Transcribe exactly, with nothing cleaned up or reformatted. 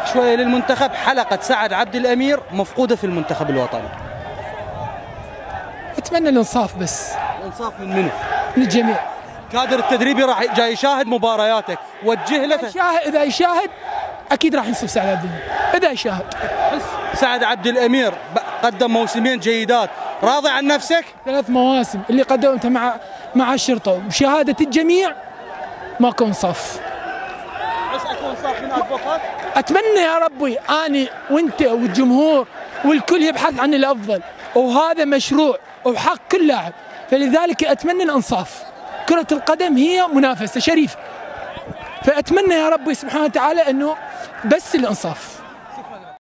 شويه للمنتخب، حلقه سعد عبد الامير مفقوده في المنتخب الوطني. اتمنى الانصاف بس. الانصاف من منو؟ من الجميع. كادر التدريبي راح جاي يشاهد مبارياتك، وجه له يشاهد. اذا يشاهد اكيد راح ينصف سعد عبد الامير، اذا يشاهد. سعد عبد الامير قدم موسمين جيدات، راضي عن نفسك؟ ثلاث مواسم اللي قدمتها مع مع الشرطه وبشهاده الجميع ماكو انصاف. بس اكو انصاف من ادفوكات؟ اتمنى يا ربي اني وانت والجمهور والكل يبحث عن الافضل، وهذا مشروع وحق كل لاعب، فلذلك اتمنى الانصاف. كرة القدم هي منافسة شريفة، فاتمنى يا ربي سبحانه وتعالى انه بس الانصاف.